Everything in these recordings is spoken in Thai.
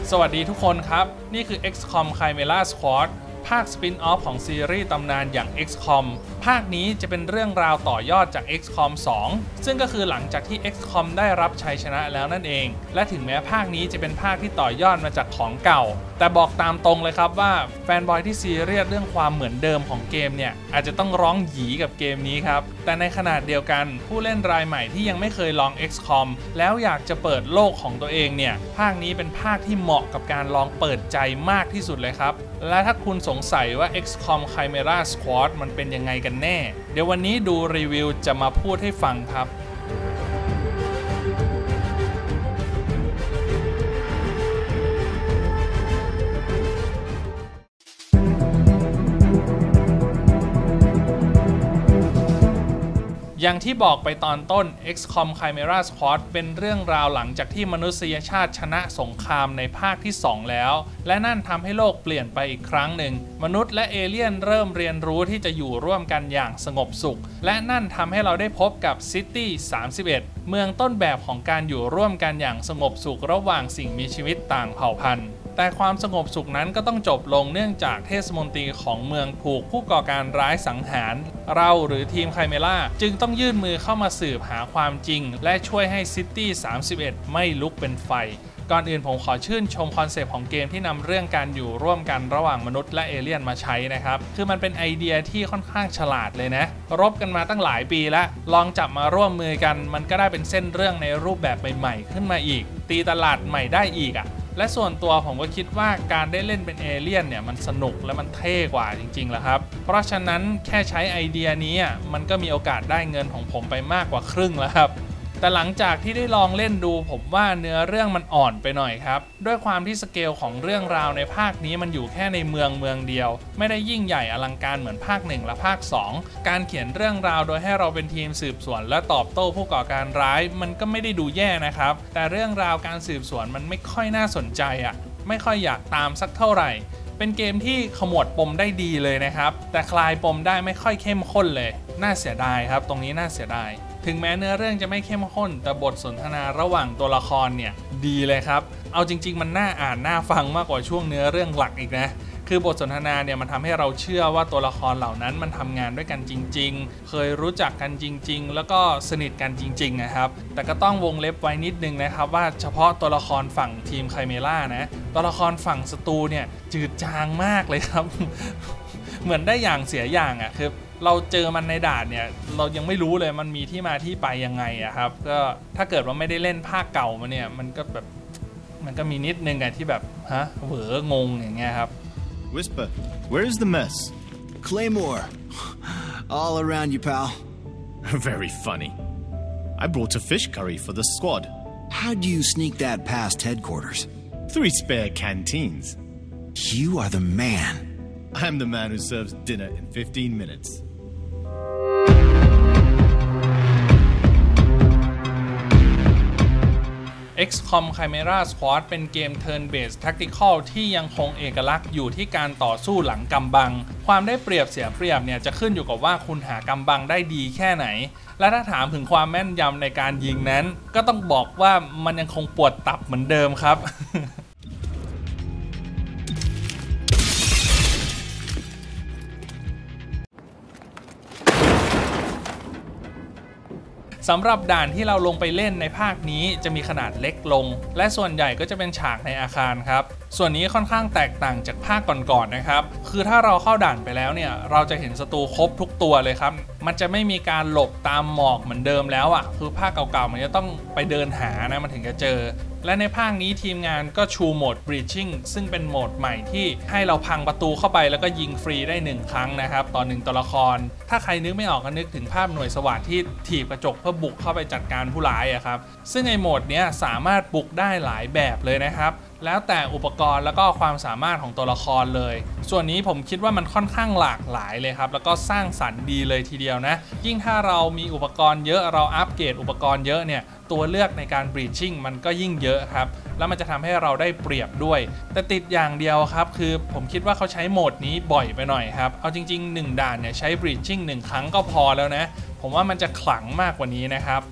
สวัสดีทุกคนครับนี่คือ XCOM Chimera Squad ภาคสปินออฟของซีรีส์ตำนานอย่าง XCOM ภาคนี้จะเป็นเรื่องราวต่อยอดจาก XCOM 2 ซึ่งก็คือหลังจากที่ XCOM ได้รับชัยชนะแล้วนั่นเองและถึงแม้ภาคนี้จะเป็นภาคที่ต่อยอดมาจากของเก่าแต่บอกตามตรงเลยครับว่าแฟนบอยที่ซีเรียสเรื่องความเหมือนเดิมของเกมเนี่ยอาจจะต้องร้องหยีกับเกมนี้ครับแต่ในขณะเดียวกันผู้เล่นรายใหม่ที่ยังไม่เคยลอง XCOM แล้วอยากจะเปิดโลกของตัวเองเนี่ยภาคนี้เป็นภาคที่เหมาะกับการลองเปิดใจมากที่สุดเลยครับและถ้าคุณสงสัยว่า XCOM Chimera Squad มันเป็นยังไงกันแน่เดี๋ยววันนี้ดูรีวิวจะมาพูดให้ฟังครับอย่างที่บอกไปตอนต้น XCOM Chimera Squad เป็นเรื่องราวหลังจากที่มนุษยชาติชนะสงครามในภาคที่ 2 แล้วและนั่นทำให้โลกเปลี่ยนไปอีกครั้งหนึ่งมนุษย์และเอเลี่ยนเริ่มเรียนรู้ที่จะอยู่ร่วมกันอย่างสงบสุขและนั่นทำให้เราได้พบกับ City 31 เมืองต้นแบบของการอยู่ร่วมกันอย่างสงบสุขระหว่างสิ่งมีชีวิตต่างเผ่าพันธุ์แต่ความสงบสุขนั้นก็ต้องจบลงเนื่องจากเทศมนตรีของเมืองถูกผู้ก่อการร้ายสังหารเราหรือทีมไคเมล่าจึงต้องยื่นมือเข้ามาสืบหาความจริงและช่วยให้ซิตี้31ไม่ลุกเป็นไฟก่อนอื่นผมขอชื่นชมคอนเซปต์ของเกมที่นำเรื่องการอยู่ร่วมกันระหว่างมนุษย์และเอเลี่ยนมาใช้นะครับคือมันเป็นไอเดียที่ค่อนข้างฉลาดเลยนะรบกันมาตั้งหลายปีแล้วลองจับมาร่วมมือกันมันก็ได้เป็นเส้นเรื่องในรูปแบบใหม่ๆขึ้นมาอีกตีตลาดใหม่ได้อีกและส่วนตัวผมก็คิดว่าการได้เล่นเป็นเอเลี่ยนเนี่ยมันสนุกและมันเท่กว่าจริงๆแล้วครับเพราะฉะนั้นแค่ใช้ไอเดียนี้มันก็มีโอกาสได้เงินของผมไปมากกว่าครึ่งแล้วครับแต่หลังจากที่ได้ลองเล่นดูผมว่าเนื้อเรื่องมันอ่อนไปหน่อยครับด้วยความที่สเกลของเรื่องราวในภาคนี้มันอยู่แค่ในเมืองเดียวไม่ได้ยิ่งใหญ่อลังการเหมือนภาค1และภาค2การเขียนเรื่องราวโดยให้เราเป็นทีมสืบสวนและตอบโต้ผู้ก่อการร้ายมันก็ไม่ได้ดูแย่นะครับแต่เรื่องราวการสืบสวนมันไม่ค่อยน่าสนใจไม่ค่อยอยากตามสักเท่าไหร่เป็นเกมที่ขมวดปมได้ดีเลยนะครับแต่คลายปมได้ไม่ค่อยเข้มข้นเลยน่าเสียดายครับตรงนี้น่าเสียดายถึงแม้เนื้อเรื่องจะไม่เข้มข้นแต่บทสนทนาระหว่างตัวละครเนี่ยดีเลยครับเอาจริงๆมันน่าอ่านน่าฟังมากกว่าช่วงเนื้อเรื่องหลักอีกนะคือบทสนทนาเนี่ยมันทำให้เราเชื่อว่าตัวละครเหล่านั้นมันทำงานด้วยกันจริงๆเคยรู้จักกันจริงๆแล้วก็สนิทกันจริงๆนะครับแต่ก็ต้องวงเล็บไว้นิดนึงนะครับว่าเฉพาะตัวละครฝั่งทีมไคเมล่านะตัวละครฝั่งศัตรูเนี่ยจืดจางมากเลยครับ เหมือนได้อย่างเสียอย่างคือเราเจอมันในด่านเนี่ยเรายังไม่รู้เลยมันมีที่มาที่ไปยังไงครับก็ถ้าเกิดว่าไม่ได้เล่นภาคเก่ามาเนี่ยมันก็แบบมันก็มีนิดนึงที่แบบเหวองงอย่างเงี้ยครับ Whisper, where is the mess? Claymore. All around you, pal. Very funny. I brought a fish curry for the squad. How'd you sneak that past headquarters? 3 spare canteens. You are the man. I'm the man who serves dinner in 15 minutes. XCOM Chimera Squad เป็นเกม Turn Based Tactical ที่ยังคงเอกลักษณ์อยู่ที่การต่อสู้หลังกำบังความได้เปรียบเสียเปรียบเนี่ยจะขึ้นอยู่กับว่าคุณหากำบังได้ดีแค่ไหนและถ้าถามถึงความแม่นยำในการยิงนั้นก็ต้องบอกว่ามันยังคงปวดตับเหมือนเดิมครับ สำหรับด่านที่เราลงไปเล่นในภาคนี้จะมีขนาดเล็กลงและส่วนใหญ่ก็จะเป็นฉากในอาคารครับส่วนนี้ค่อนข้างแตกต่างจากภาคก่อนๆนะครับคือถ้าเราเข้าด่านไปแล้วเนี่ยเราจะเห็นศัตรูครบทุกตัวเลยครับมันจะไม่มีการหลบตามหมอกเหมือนเดิมแล้วคือภาคเก่าๆมันจะต้องไปเดินหานะมันถึงจะเจอและในภาคนี้ทีมงานก็ชูโหมด Breaching ซึ่งเป็นโหมดใหม่ที่ให้เราพังประตูเข้าไปแล้วก็ยิงฟรีได้1ครั้งนะครับต่อ1ตัวละครถ้าใครนึกไม่ออกก็นึกถึงภาพหน่วยสวัสดิ์ที่ถีบกระจกเพื่อบุกเข้าไปจัดการผู้ร้ายครับซึ่งไอ้โหมดเนี้ยสามารถบุกได้หลายแบบเลยนะครับแล้วแต่อุปกรณ์แล้วก็ความสามารถของตัวละครเลยส่วนนี้ผมคิดว่ามันค่อนข้างหลากหลายเลยครับแล้วก็สร้างสรรค์ดีเลยทีเดียวนะยิ่งถ้าเรามีอุปกรณ์เยอะเราอัปเกรดอุปกรณ์เยอะเนี่ยตัวเลือกในการ breaching มันก็ยิ่งเยอะครับแล้วมันจะทำให้เราได้เปรียบด้วยแต่ติดอย่างเดียวครับคือผมคิดว่าเขาใช้โหมดนี้บ่อยไปหน่อยครับเอาจริงๆ1ด่านเนี่ยใช้ breaching 1ครั้งก็พอแล้วนะผมว่ามันจะขลังมากกว่านี้นะครับ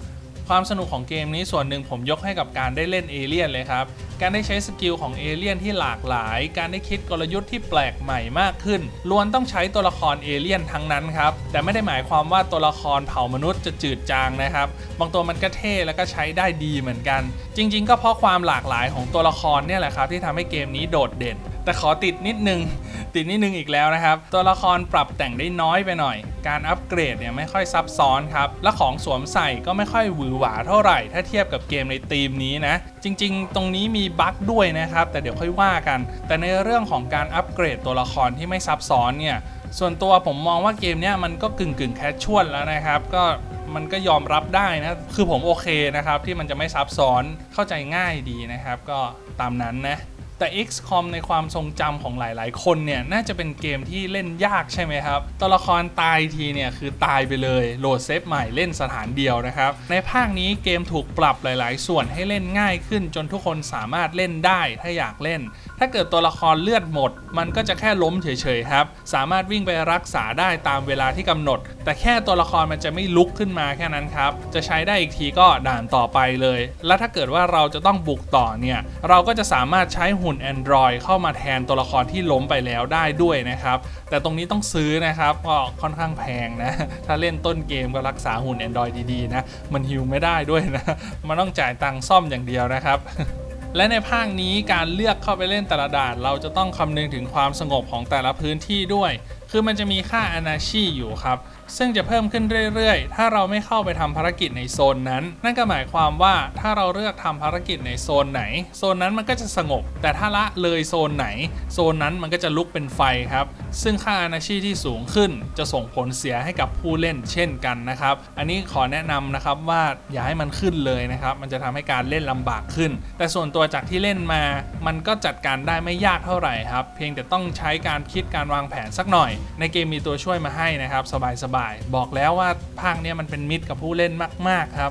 ความสนุกของเกมนี้ส่วนหนึ่งผมยกให้กับการได้เล่นเอเลี่ยนเลยครับการได้ใช้สกิลของเอเลี่ยนที่หลากหลายการได้คิดกลยุทธ์ที่แปลกใหม่มากขึ้นล้วนต้องใช้ตัวละครเอเลี่ยนทั้งนั้นครับแต่ไม่ได้หมายความว่าตัวละครเผ่ามนุษย์จะจืดจางนะครับบางตัวมันก็เท่แล้วก็ใช้ได้ดีเหมือนกันจริงๆก็เพราะความหลากหลายของตัวละครเนี่ยแหละครับที่ทำให้เกมนี้โดดเด่นแต่ขอติดนิดนึงอีกแล้วนะครับตัวละครปรับแต่งได้น้อยไปหน่อยการอัปเกรดเนี่ยไม่ค่อยซับซ้อนครับและของสวมใส่ก็ไม่ค่อยหวือหวาเท่าไหร่ถ้าเทียบกับเกมในธีมนี้นะจริงๆตรงนี้มีบั๊กด้วยนะครับแต่เดี๋ยวค่อยว่ากันแต่ในเรื่องของการอัปเกรดตัวละครที่ไม่ซับซ้อนเนี่ยส่วนตัวผมมองว่าเกมเนี้ยมันก็กึ่งแคชชวลแล้วนะครับก็มันก็ยอมรับได้นะคือผมโอเคนะครับที่มันจะไม่ซับซ้อนเข้าใจง่ายดีนะครับก็ตามนั้นนะแต่ XCOM ในความทรงจำของหลายๆคนเนี่ยน่าจะเป็นเกมที่เล่นยากใช่ไหมครับตัวละครตายทีเนี่ยคือตายไปเลยโหลดเซฟใหม่เล่นสถานเดียวนะครับในภาคนี้เกมถูกปรับหลายๆส่วนให้เล่นง่ายขึ้นจนทุกคนสามารถเล่นได้ถ้าอยากเล่นถ้าเกิดตัวละครเลือดหมดมันก็จะแค่ล้มเฉยๆครับสามารถวิ่งไปรักษาได้ตามเวลาที่กำหนดแต่แค่ตัวละครมันจะไม่ลุกขึ้นมาแค่นั้นครับจะใช้ได้อีกทีก็ด่านต่อไปเลยและถ้าเกิดว่าเราจะต้องบุกต่อเนี่ยเราก็จะสามารถใช้หุ่น Android เข้ามาแทนตัวละครที่ล้มไปแล้วได้ด้วยนะครับแต่ตรงนี้ต้องซื้อนะครับก็ค่อนข้างแพงนะถ้าเล่นต้นเกมก็รักษาหุ่น Android ดีๆนะมันฮิวไม่ได้ด้วยนะมันต้องจ่ายตังค์ซ่อมอย่างเดียวนะครับและในภาคนี้การเลือกเข้าไปเล่นแต่ละด่านเราจะต้องคำนึงถึงความสงบของแต่ละพื้นที่ด้วยคือมันจะมีค่า Anachi อยู่ครับซึ่งจะเพิ่มขึ้นเรื่อยๆถ้าเราไม่เข้าไปทำภารกิจในโซนนั้นนั่นก็หมายความว่าถ้าเราเลือกทำภารกิจในโซนไหนโซนนั้นมันก็จะสงบแต่ถ้าละเลยโซนไหนโซนนั้นมันก็จะลุกเป็นไฟครับซึ่งค่า Anachi ที่สูงขึ้นจะส่งผลเสียให้กับผู้เล่นเช่นกันนะครับอันนี้ขอแนะนำนะครับว่าอย่าให้มันขึ้นเลยนะครับมันจะทำให้การเล่นลำบากขึ้นแต่ส่วนตัวจากที่เล่นมามันก็จัดการได้ไม่ยากเท่าไหร่ครับเพียงแต่ต้องใช้การคิดการวางแผนสักหน่อยในเกมมีตัวช่วยมาให้นะครับสบายๆบอกแล้วว่าภาคนี้มันเป็นมิตรกับผู้เล่นมากๆครับ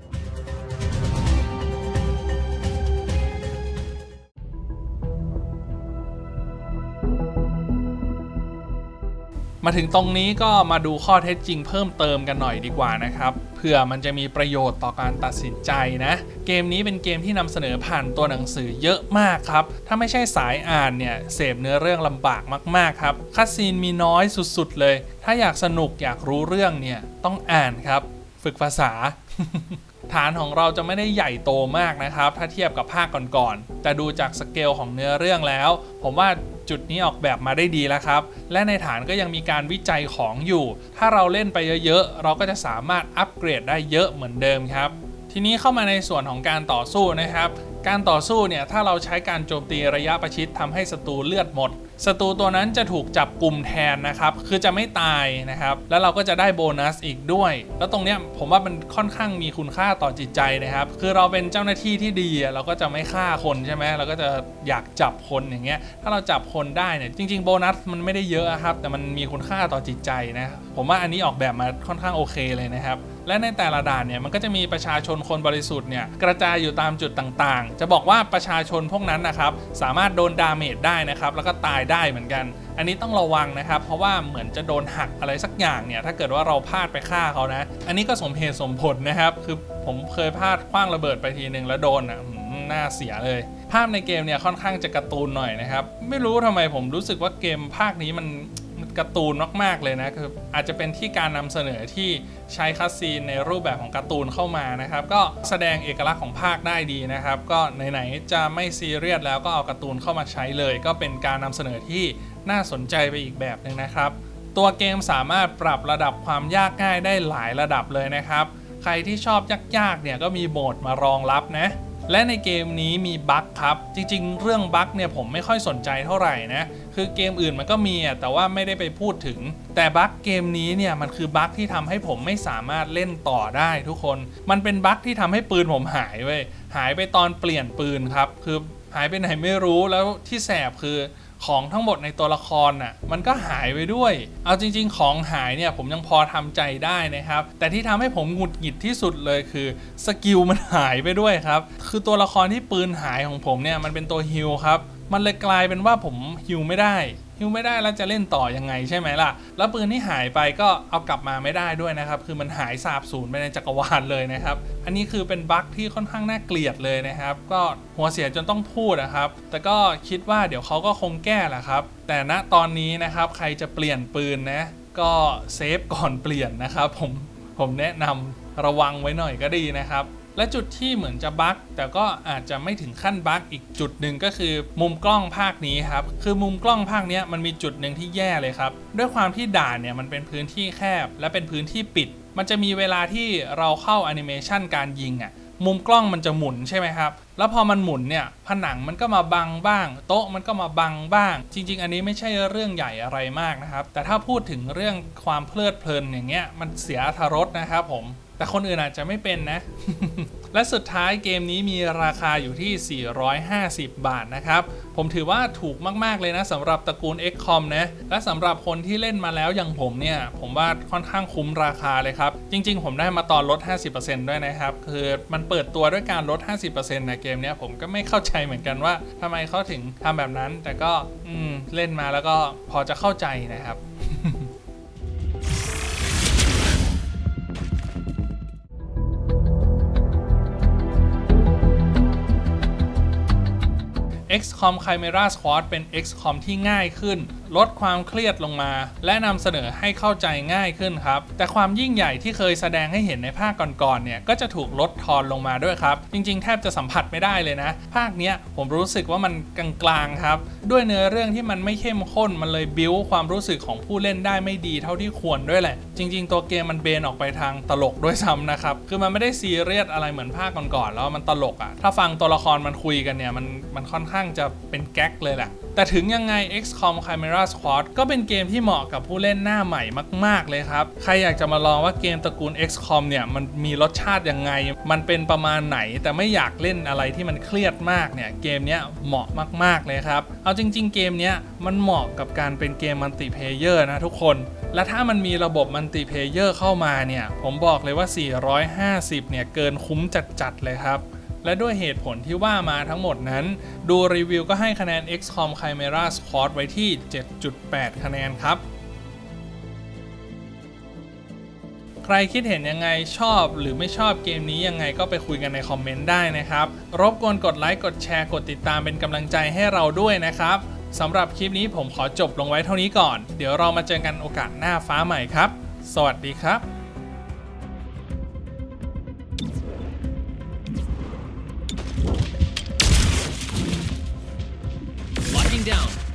มาถึงตรงนี้ก็มาดูข้อเท็จจริงเพิ่มเติมกันหน่อยดีกว่านะครับเพื่อมันจะมีประโยชน์ต่อการตัดสินใจนะเกมนี้เป็นเกมที่นำเสนอผ่านตัวหนังสือเยอะมากครับถ้าไม่ใช่สายอ่านเนี่ยเสพเนื้อเรื่องลำบากมากๆครับคัสซีนมีน้อยสุดๆเลยถ้าอยากสนุกอยากรู้เรื่องเนี่ยต้องอ่านครับฝึกภาษา ฐานของเราจะไม่ได้ใหญ่โตมากนะครับถ้าเทียบกับภาคก่อนๆแต่ดูจากสเกลของเนื้อเรื่องแล้วผมว่าจุดนี้ออกแบบมาได้ดีแล้วครับและในฐานก็ยังมีการวิจัยของอยู่ถ้าเราเล่นไปเยอะๆเราก็จะสามารถอัปเกรดได้เยอะเหมือนเดิมครับทีนี้เข้ามาในส่วนของการต่อสู้นะครับการต่อสู้เนี่ยถ้าเราใช้การโจมตีระยะประชิดทำให้ศัตรูเลือดหมดศัตรูตัวนั้นจะถูกจับกลุ่มแทนนะครับคือจะไม่ตายนะครับแล้วเราก็จะได้โบนัสอีกด้วยแล้วตรงเนี้ยผมว่ามันค่อนข้างมีคุณค่าต่อจิตใจนะครับคือเราเป็นเจ้าหน้าที่ที่ดีเราก็จะไม่ฆ่าคนใช่ไหมเราก็จะอยากจับคนอย่างเงี้ยถ้าเราจับคนได้เนี่ยจริงๆโบนัสมันไม่ได้เยอะครับแต่มันมีคุณค่าต่อจิตใจนะผมว่าอันนี้ออกแบบมาค่อนข้างโอเคเลยนะครับและในแต่ละด่านเนี่ยมันก็จะมีประชาชนคนบริสุทธิ์เนี่ยกระจายอยู่ตามจุดต่างๆจะบอกว่าประชาชนพวกนั้นนะครับสามารถโดนดาเมจได้นะครับแล้วก็ตายได้เหมือนกันอันนี้ต้องระวังนะครับเพราะว่าเหมือนจะโดนหักอะไรสักอย่างเนี่ยถ้าเกิดว่าเราพลาดไปฆ่าเขานะอันนี้ก็สมเหตุสมผลนะครับคือผมเคยพลาดขว้างระเบิดไปทีนึงแล้วโดนน่าเสียเลยภาพในเกมเนี่ยค่อนข้างจะการ์ตูนหน่อยนะครับไม่รู้ทำไมผมรู้สึกว่าเกมภาคนี้มันการ์ตูนมากๆเลยนะคืออาจจะเป็นที่การนำเสนอที่ใช้คัสซีนในรูปแบบของการ์ตูนเข้ามานะครับก็แสดงเอกลักษณ์ของภาคได้ดีนะครับก็ไหนๆจะไม่ซีเรียสแล้วก็เอาการ์ตูนเข้ามาใช้เลยก็เป็นการนำเสนอที่น่าสนใจไปอีกแบบนึงนะครับตัวเกมสามารถปรับระดับความยากง่ายได้หลายระดับเลยนะครับใครที่ชอบยากๆเนี่ยก็มีโหมดมารองรับนะและในเกมนี้มีบั๊กครับจริงๆเรื่องบั๊กเนี่ยผมไม่ค่อยสนใจเท่าไหร่นะคือเกมอื่นมันก็มีแต่ว่าไม่ได้ไปพูดถึงแต่บั๊กเกมนี้เนี่ยมันคือบั๊กที่ทำให้ผมไม่สามารถเล่นต่อได้ทุกคนมันเป็นบั๊กที่ทำให้ปืนผมหายไปตอนเปลี่ยนปืนครับคือหายไปไหนไม่รู้แล้วที่แสบคือของทั้งหมดในตัวละครน่ะมันก็หายไปด้วยเอาจริงๆของหายเนี่ยผมยังพอทำใจได้นะครับแต่ที่ทำให้ผมหงุดหงิดที่สุดเลยคือสกิลมันหายไปด้วยครับคือตัวละครที่ปืนหายของผมเนี่ยมันเป็นตัวฮิลครับมันเลยกลายเป็นว่าผมฮิลไม่ได้ฮิวไม่ได้แล้วจะเล่นต่อยังไงใช่ไหมล่ะแล้วปืนที่หายไปก็เอากลับมาไม่ได้ด้วยนะครับคือมันหายสาบสูญไปในจักรวาลเลยนะครับอันนี้คือเป็นบั๊กที่ค่อนข้างน่าเกลียดเลยนะครับก็หัวเสียจนต้องพูดนะครับแต่ก็คิดว่าเดี๋ยวเขาก็คงแก้แหละครับแต่ณตอนนี้นะครับใครจะเปลี่ยนปืนนะก็เซฟก่อนเปลี่ยนนะครับผมแนะนำระวังไว้หน่อยก็ดีนะครับและจุดที่เหมือนจะบั๊กแต่ก็อาจจะไม่ถึงขั้นบั๊กอีกจุดหนึ่งก็คือมุมกล้องภาคนี้ครับคือมุมกล้องภาคนี้มันมีจุดหนึ่งที่แย่เลยครับด้วยความที่ด่านเนี่ยมันเป็นพื้นที่แคบและเป็นพื้นที่ปิดมันจะมีเวลาที่เราเข้าแอนิเมชันการยิงมุมกล้องมันจะหมุนใช่ไหมครับแล้วพอมันหมุนเนี่ยผนังมันก็มาบังบ้างโต๊ะมันก็มาบังบ้างจริงๆอันนี้ไม่ใช่เรื่องใหญ่อะไรมากนะครับแต่ถ้าพูดถึงเรื่องความเพลิดเพลินอย่างเงี้ยมันเสียอรรถรสนะครับผมแต่คนอื่นอาจจะไม่เป็นนะ และสุดท้ายเกมนี้มีราคาอยู่ที่450 บาทนะครับผมถือว่าถูกมากๆเลยนะสำหรับตระกูล XCOM นะและสำหรับคนที่เล่นมาแล้วอย่างผมเนี่ยผมว่าค่อนข้างคุ้มราคาเลยครับจริงๆผมได้มาตอนลด 50% ด้วยนะครับคือมันเปิดตัวด้วยการลด 50% ในเกมนี้ผมก็ไม่เข้าใจเหมือนกันว่าทำไมเขาถึงทำแบบนั้นแต่ก็เล่นมาแล้วก็พอจะเข้าใจนะครับ XCOM Chimera Squad เป็น XCOM ที่ง่ายขึ้นลดความเครียดลงมาและนำเสนอให้เข้าใจง่ายขึ้นครับแต่ความยิ่งใหญ่ที่เคยแสดงให้เห็นในภาคก่อนๆเนี่ยก็จะถูกลดทอนลงมาด้วยครับจริงๆแทบจะสัมผัสไม่ได้เลยนะภาคเนี้ยผมรู้สึกว่ามันกลางๆครับด้วยเนื้อเรื่องที่มันไม่เข้มข้นมันเลยบิ้วความรู้สึกของผู้เล่นได้ไม่ดีเท่าที่ควรด้วยแหละจริงๆตัวเกมมันเบนออกไปทางตลกด้วยซ้ำนะครับคือมันไม่ได้ซีเรียสอะไรเหมือนภาคก่อนๆแล้วมันตลกถ้าฟังตัวละครมันคุยกันเนี่ยมันค่อนข้างจะเป็นแก๊กเลยแหละแต่ถึงยังไง XCOM Chimera Squad ก็เป็นเกมที่เหมาะกับผู้เล่นหน้าใหม่มากๆเลยครับใครอยากจะมาลองว่าเกมตระกูล XCOM เนี่ยมันมีรสชาติยังไงมันเป็นประมาณไหนแต่ไม่อยากเล่นอะไรที่มันเครียดมากเนี่ยเกมเนี้ยเหมาะมากๆเลยครับเอาจริงๆเกมเนี้ยมันเหมาะกับการเป็นเกมมัลติเพลเยอร์นะทุกคนและถ้ามันมีระบบมัลติเพลเยอร์เข้ามาเนี่ยผมบอกเลยว่า450เนี่ยเกินคุ้มจัดๆเลยครับและด้วยเหตุผลที่ว่ามาทั้งหมดนั้นดูรีวิวก็ให้คะแนน XCOM Chimera Squad ไว้ที่ 7.8 คะแนนครับใครคิดเห็นยังไงชอบหรือไม่ชอบเกมนี้ยังไงก็ไปคุยกันในคอมเมนต์ได้นะครับรบกวนกดไลค์กดแชร์กดติดตามเป็นกำลังใจให้เราด้วยนะครับสำหรับคลิปนี้ผมขอจบลงไว้เท่านี้ก่อนเดี๋ยวเรามาเจอกันโอกาสหน้าฟ้าใหม่ครับสวัสดีครับ Locking down.